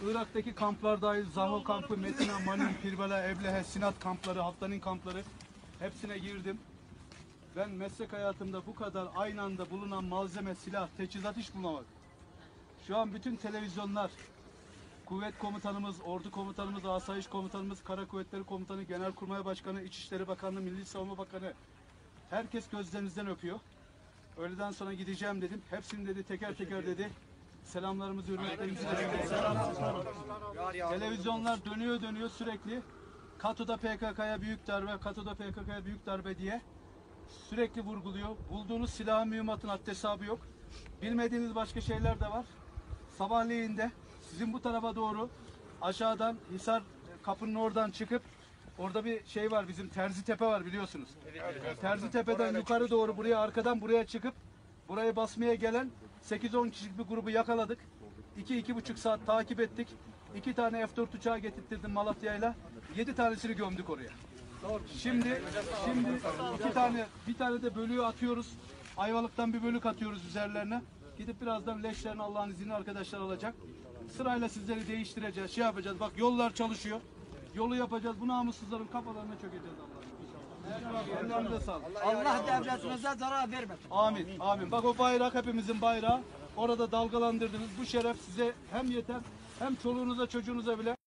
Irak'taki kamplar dahil, Zaho kampı, Metina, Manin, Pirbala, Eblehe, Sinat kampları, Haftanin kampları hepsine girdim. Ben meslek hayatımda bu kadar aynı anda bulunan malzeme, silah, teçhizat hiç bulamadım. Şu an bütün televizyonlar, kuvvet komutanımız, ordu komutanımız, asayiş komutanımız, kara kuvvetleri komutanı, genelkurmay başkanı, İçişleri Bakanlığı, Milli Savunma Bakanı, herkes gözlerinizden öpüyor. Öğleden sonra gideceğim dedim. Hepsini dedi teker teker dedi. Selamlarımızı, hürmetlerimizi dedi. Televizyonlar dönüyor sürekli. Kato'da PKK'ya büyük darbe, Kato'da PKK'ya büyük darbe diye sürekli vurguluyor. Bulduğunuz silahın, mühimmatın haddi hesabı yok. Bilmediğiniz başka şeyler de var. Sabahleyin de sizin bu tarafa doğru aşağıdan Hisar kapının oradan çıkıp orada bir şey var, bizim Terzi Tepe var biliyorsunuz. Evet. Terzi Tepe'den yukarı doğru buraya, arkadan buraya çıkıp burayı basmaya gelen 8-10 kişilik bir grubu yakaladık. 2-2,5 saat takip ettik. 2 tane F-4 uçağı getirttirdim Malatya'yla. 7 tanesini gömdük oraya. Şimdi bir tane de bölüğü atıyoruz. Ayvalık'tan bir bölük atıyoruz üzerlerine. Gidip birazdan leşlerini Allah'ın izniyle arkadaşlar alacak. Sırayla sizleri değiştireceğiz, şey yapacağız. Bak yollar çalışıyor. Yolu yapacağız. Bu namussuzların kafalarına çökeceğiz Allah'ım. Ellerinize sağlık. Allah devletimize zarar vermesin. Amin. Amin. Bak o bayrak hepimizin bayrağı. Orada dalgalandırdınız. Bu şeref size hem yeter hem çoluğunuza çocuğunuza bile